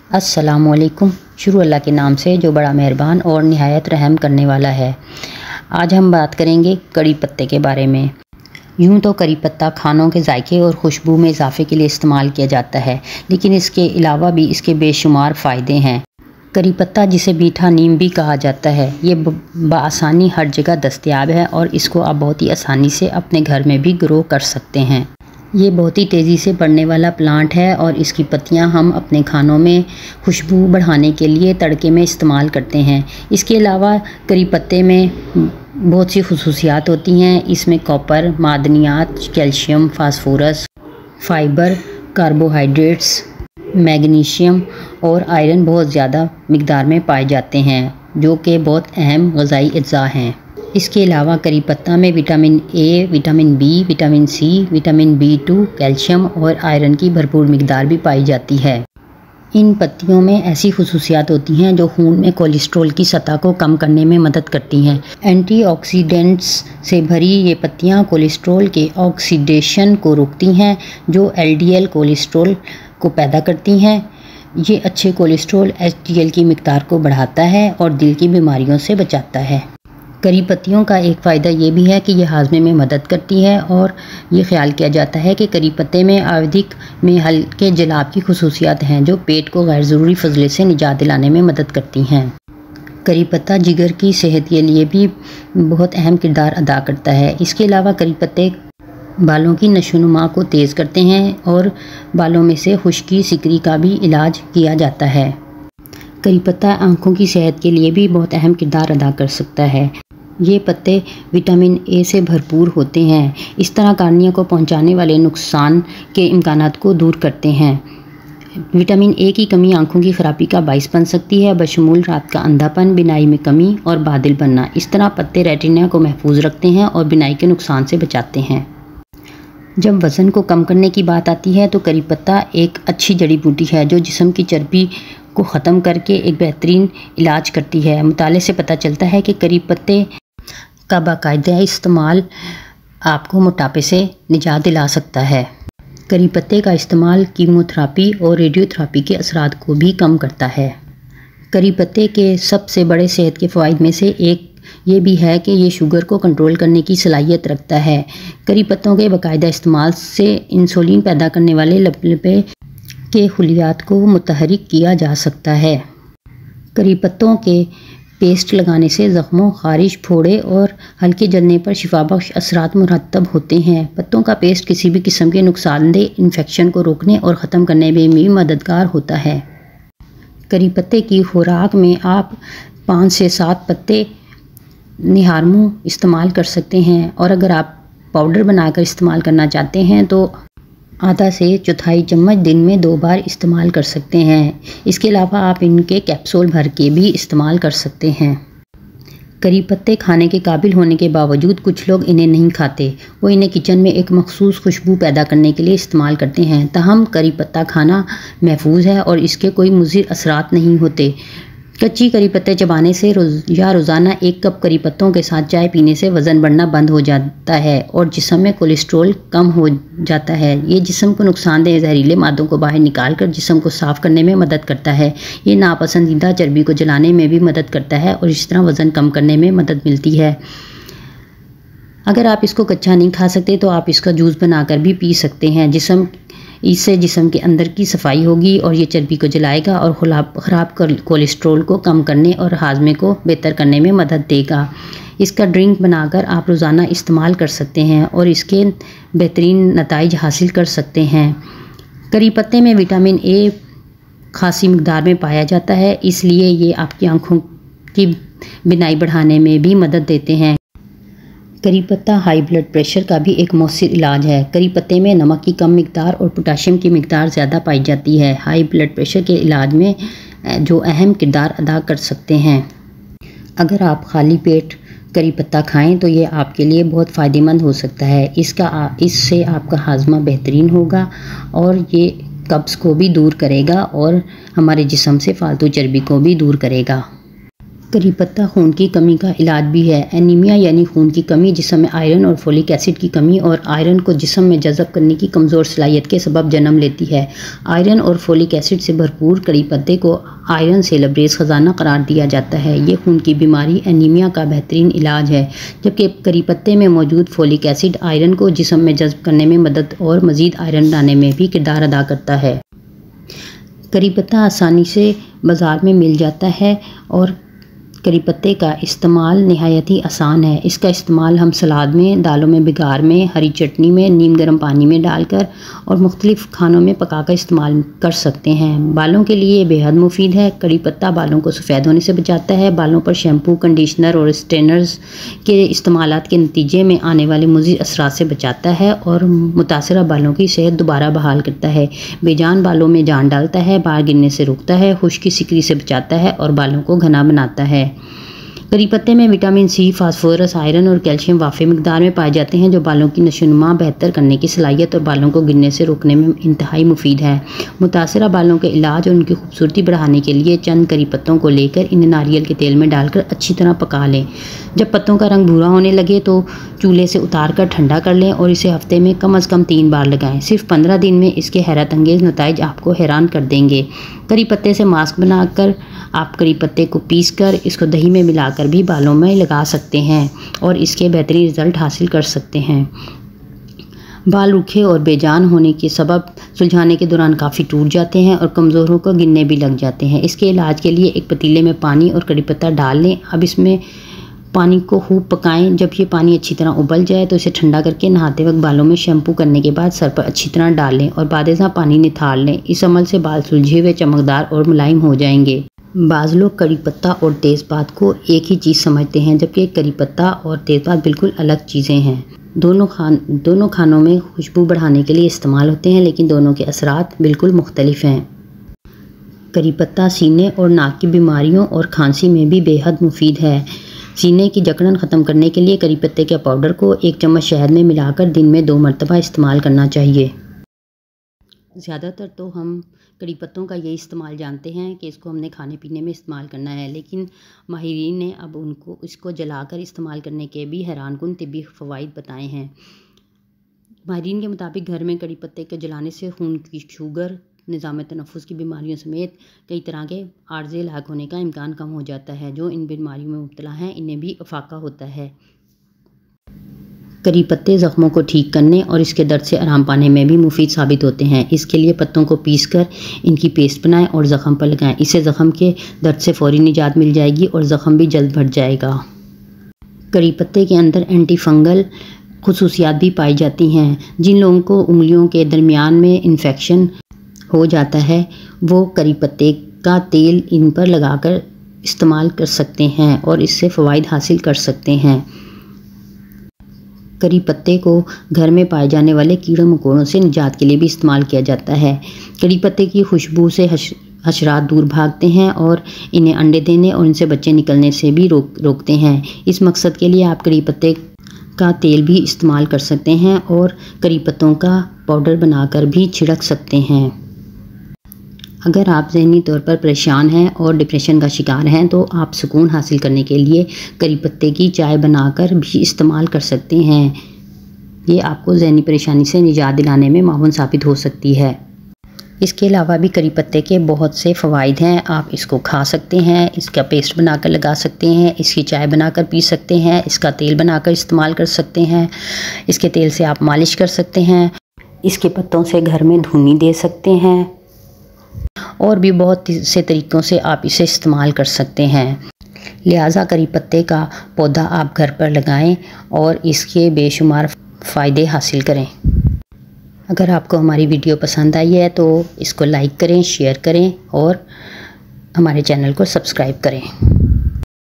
अस्सलामुअलैकुम। शुरू अल्लाह के नाम से जो बड़ा मेहरबान और निहायत रहम करने वाला है। आज हम बात करेंगे कड़ी पत्ते के बारे में। यूँ तो करी पत्ता खानों के जायके और खुशबू में इजाफे के लिए इस्तेमाल किया जाता है, लेकिन इसके अलावा भी इसके बेशुमार फ़ायदे हैं। करी पत्ता, जिसे मीठा नीम भी कहा जाता है, ये बआसानी हर जगह दस्तयाब है और इसको आप बहुत ही आसानी से अपने घर में भी ग्रो कर सकते हैं। ये बहुत ही तेज़ी से बढ़ने वाला प्लांट है और इसकी पत्तियां हम अपने खानों में खुशबू बढ़ाने के लिए तड़के में इस्तेमाल करते हैं। इसके अलावा करी पत्ते में बहुत सी खुसूसियात होती हैं। इसमें कॉपर, मादनियात, calcium, phosphorus, fibre, carbohydrates, magnesium और आयरन बहुत ज़्यादा मिकदार में पाए जाते हैं, जो कि बहुत अहम ग़िज़ाई अज्जा हैं। इसके अलावा करी पत्ता में vitamin A, vitamin B, vitamin C, vitamin B2, calcium और आयरन की भरपूर मिकदार भी पाई जाती है। इन पत्तियों में ऐसी खुसूसियात होती हैं जो खून में कोलेस्ट्रॉल की सतह को कम करने में मदद करती हैं। एंटीऑक्सीडेंट्स से भरी ये पत्तियां कोलेस्ट्रॉल के ऑक्सीडेशन को रोकती हैं, जो LDL कोलेस्ट्रॉल को पैदा करती हैं। ये अच्छे कोलेस्ट्रॉल HDL की मिकदार को बढ़ाता है और दिल की बीमारियों से बचाता है। करी पत्तियों का एक फ़ायदा ये भी है कि यह हाजमे में मदद करती है और ये ख्याल किया जाता है कि करी पत्ते में आवधिक में हल्के जलाब की खुसूसियात हैं, जो पेट को गैर ज़रूरी फजले से निजात दिलाने में मदद करती हैं। करी पत्ता जिगर की सेहत के लिए भी बहुत अहम किरदार अदा करता है। इसके अलावा करी पत्ते बालों की नशोनुमा को तेज़ करते हैं और बालों में से खुश्की सिकरी का भी इलाज किया जाता है। करी पत्ता आँखों की सेहत के लिए भी बहुत अहम किरदार अदा कर सकता है। ये पत्ते विटामिन ए से भरपूर होते हैं। इस तरह कार्निया को पहुंचाने वाले नुकसान के इम्कानात को दूर करते हैं। विटामिन ए की कमी आंखों की खराबी का बाइस बन सकती है, बशमूल रात का अंधापन, बिनाई में कमी और बादल बनना। इस तरह पत्ते रेटिना को महफूज रखते हैं और बिनाई के नुकसान से बचाते हैं। जब वज़न को कम करने की बात आती है तो करी पत्ता एक अच्छी जड़ी बूटी है जो जिस्म की चर्बी को ख़त्म करके एक बेहतरीन इलाज करती है। मुताले से पता चलता है कि करी पत्ते का बाकायदा इस्तेमाल आपको मोटापे से निजात दिला सकता है। करी पत्ते का इस्तेमाल कीमोथेरापी और रेडियोथेरापी के असरात को भी कम करता है। करी पत्ते के सबसे बड़े सेहत के फ़वाइद में से एक ये भी है कि ये शुगर को कंट्रोल करने की सलाहियत रखता है। करी पत्तों के बाकायदा इस्तेमाल से इंसुलिन पैदा करने वाले लपे के खुलियात को मुतहरिक किया जा सकता है। करी पत्तों के पेस्ट लगाने से ज़ख्मों, ख़ारिश, फोड़े और हल्के जलने पर शिफाबख्श असरात मुरतब होते हैं। पत्तों का पेस्ट किसी भी किस्म के नुकसानदेह इन्फेक्शन को रोकने और ख़त्म करने में भी मददगार होता है। करी पत्ते की खुराक में आप 5 से 7 पत्ते निहारमू इस्तेमाल कर सकते हैं और अगर आप पाउडर बनाकर इस्तेमाल करना चाहते हैं तो आधा से चौथाई चम्मच दिन में 2 बार इस्तेमाल कर सकते हैं। इसके अलावा आप इनके कैप्सूल भर के भी इस्तेमाल कर सकते हैं। करी पत्ते खाने के काबिल होने के बावजूद कुछ लोग इन्हें नहीं खाते। वो इन्हें किचन में एक मखसूस खुशबू पैदा करने के लिए इस्तेमाल करते हैं। ताहम करी पत्ता खाना महफूज है और इसके कोई मुज़िर असरात नहीं होते। कच्ची करी पत्ते चबाने से रोज़ाना 1 कप करी पत्तों के साथ चाय पीने से वज़न बढ़ना बंद हो जाता है और जिस्म में कोलेस्ट्रॉल कम हो जाता है। ये जिस्म को नुकसानदेह जहरीले मादों को बाहर निकाल कर जिस्म को साफ़ करने में मदद करता है। ये नापसंदीदा चर्बी को जलाने में भी मदद करता है और इस तरह वज़न कम करने में मदद मिलती है। अगर आप इसको कच्चा नहीं खा सकते तो आप इसका जूस बनाकर भी पी सकते हैं। इससे जिस्म के अंदर की सफाई होगी और ये चर्बी को जलाएगा और ख़राब कोलेस्ट्रॉल को कम करने और हाजमे को बेहतर करने में मदद देगा। इसका ड्रिंक बनाकर आप रोज़ाना इस्तेमाल कर सकते हैं और इसके बेहतरीन नताइज हासिल कर सकते हैं। करी पत्ते में विटामिन ए खासी मिकदार में पाया जाता है, इसलिए ये आपकी आँखों की बिनाई बढ़ाने में भी मदद देते हैं। करी पत्ता हाई ब्लड प्रेशर का भी एक मौसर इलाज है। करी पत्ते में नमक की कम मिकदार और पोटाशियम की मिकदार ज़्यादा पाई जाती है। हाई ब्लड प्रेशर के इलाज में जो अहम किरदार अदा कर सकते हैं। अगर आप खाली पेट करी पत्ता खाएं तो ये आपके लिए बहुत फ़ायदेमंद हो सकता है। इससे आपका हाजमा बेहतरीन होगा और ये कब्ज़ को भी दूर करेगा और हमारे जिस्म से फालतू चर्बी को भी दूर करेगा। करी पत्ता खून की कमी का इलाज भी है। एनीमिया यानी खून की कमी, जिस्म में आयरन और फोलिक एसिड की कमी और आयरन को जिस्म में जज़ब करने की कमज़ोर सलाहियत के सबब जन्म लेती है। आयरन और फोलिक एसिड से भरपूर करी पत्ते को आयरन से लबरेज ख़जाना करार दिया जाता है। ये खून की बीमारी एनीमिया का बेहतरीन इलाज है, जबकि करी पत्ते में मौजूद फोलिक एसिड आयरन को जिस्म में जज़ब करने में मदद और मज़ीद आयरन लाने में भी किरदार अदा करता है। करी पत्ता आसानी से बाज़ार में मिल जाता है और करी पत्ते का इस्तेमाल नहायत ही आसान है। इसका इस्तेमाल हम सलाद में, दालों में, बिगार में, हरी चटनी में, नीम गर्म पानी में डालकर और मुख्तलिफ़ खानों में पकाकर इस्तेमाल कर सकते हैं। बालों के लिए बेहद मुफीद है। करी पत्ता बालों को सफ़ेद होने से बचाता है। बालों पर शैम्पू, कंडीशनर और स्ट्रेनर्स के इस्तेमालात के नतीजे में आने वाले मुज़िर असरात से बचाता है और मुतासरा बालों की सेहत दोबारा बहाल करता है। बेजान बालों में जान डालता है, बाल गिरने से रोकता है, खुश्की सिकरी से बचाता है और बालों को घना बनाता है। करी पत्ते में विटामिन सी, फास्फोरस, आयरन और कैल्शियम वाफ़ी मिकदार में पाए जाते हैं, जो बालों की नशोनुमा बेहतर करने की सलाहियत और बालों को गिरने से रोकने में इंतहाई मुफीद है। मुतासरा बालों के इलाज और उनकी खूबसूरती बढ़ाने के लिए चंद करी पत्तों को लेकर इन्हें नारियल के तेल में डालकर अच्छी तरह पका लें। जब पत्तों का रंग भूरा होने लगे तो चूल्हे से उतार कर ठंडा कर लें और इसे हफ्ते में कम अज़ कम 3 बार लगाएं। सिर्फ 15 दिन में इसके हैरत अंगेज़ नताइज आपको हैरान कर देंगे। करी पत्ते से मास्क बनाकर आप करी पत्ते को पीस कर इसको दही में मिलाकर भी बालों में लगा सकते हैं और इसके बेहतरीन रिज़ल्ट हासिल कर सकते हैं। बाल रूखे और बेजान होने के सबब सुलझाने के दौरान काफ़ी टूट जाते हैं और कमज़ोरों को गिरने भी लग जाते हैं। इसके इलाज के लिए एक पतीले में पानी और करी पत्ता डाल लें। अब इसमें पानी को खूब पकाएं। जब ये पानी अच्छी तरह उबल जाए तो इसे ठंडा करके नहाते वक्त बालों में शैम्पू करने के बाद सर पर अच्छी तरह डाल लें और बादेज़ा पानी निथार लें। इस अमल से बाल सुलझे हुए, चमकदार और मुलायम हो जाएंगे। बाज़ लोग करी पत्ता और तेज़पात को एक ही चीज़ समझते हैं, जबकि करी पत्ता और तेज़पात बिल्कुल अलग चीज़ें हैं। दोनों खानों में खुशबू बढ़ाने के लिए इस्तेमाल होते हैं, लेकिन दोनों के असरात बिल्कुल मुख्तलिफ हैं। करी पत्ता सीने और नाक की बीमारियों और खांसी में भी बेहद मुफीद है। सीने की जकड़न ख़त्म करने के लिए करी पत्ते के पाउडर को 1 चम्मच शहद में मिलाकर दिन में 2 मरतबा इस्तेमाल करना चाहिए। ज़्यादातर तो हम करी पत्तों का यही इस्तेमाल जानते हैं कि इसको हमने खाने पीने में इस्तेमाल करना है, लेकिन माहिरीन ने अब इसको जलाकर इस्तेमाल करने के भी हैरानकुन तिब्बी फ़वाइद बताए हैं। माहिरीन के मुताबिक घर में करी पत्ते के जलाने से खून की शुगर, निज़ाम तनफ़ुस की बीमारियों समेत कई तरह के आर्ज़े लाक होने का इम्कान कम हो जाता है। जो इन बीमारियों में मुब्तला हैं इन्हें भी अफाका होता है। करी पत्ते ज़ख्मों को ठीक करने और इसके दर्द से आराम पाने में भी मुफीद साबित होते हैं। इसके लिए पत्तों को पीसकर इनकी पेस्ट बनाएं और ज़ख्म पर लगाएं। इससे ज़ख्म के दर्द से फ़ौरी निजात मिल जाएगी और ज़ख्म भी जल्द भर जाएगा। करी पत्ते के अंदर एंटी फंगल खुसूसियात भी पाई जाती हैं। जिन लोगों को उंगलियों के दरमियान में इन्फेक्शन हो जाता है वो करी पत्ते का तेल इन पर लगाकर इस्तेमाल कर सकते हैं और इससे फ़वाइद हासिल कर सकते हैं। करी पत्ते को घर में पाए जाने वाले कीड़े मकोड़ों से निजात के लिए भी इस्तेमाल किया जाता है। करी पत्ते की खुशबू से हशरात दूर भागते हैं और इन्हें अंडे देने और इनसे बच्चे निकलने से भी रोकते हैं। इस मकसद के लिए आप करी पत्ते का तेल भी इस्तेमाल कर सकते हैं और करी पत्तों का पाउडर बनाकर भी छिड़क सकते हैं। अगर आप ज़हनी तौर पर परेशान हैं और डिप्रेशन का शिकार हैं तो आप सुकून हासिल करने के लिए करी पत्ते की चाय बनाकर भी इस्तेमाल कर सकते हैं। ये आपको ज़हनी परेशानी से निजात दिलाने में मावन साबित हो सकती है। इसके अलावा भी करी पत्ते के बहुत से फ़वाइद हैं। आप इसको खा सकते हैं, इसका पेस्ट बनाकर लगा सकते हैं, इसकी चाय बनाकर पी सकते हैं, इसका तेल बनाकर इस्तेमाल कर सकते हैं, इसके तेल से आप मालिश कर सकते हैं, इसके पत्तों से घर में धुनी दे सकते हैं और भी बहुत से तरीक़ों से आप इसे इस्तेमाल कर सकते हैं। लिहाजा करी पत्ते का पौधा आप घर पर लगाएं और इसके बेशुमार फ़ायदे हासिल करें। अगर आपको हमारी वीडियो पसंद आई है तो इसको लाइक करें, शेयर करें और हमारे चैनल को सब्सक्राइब करें।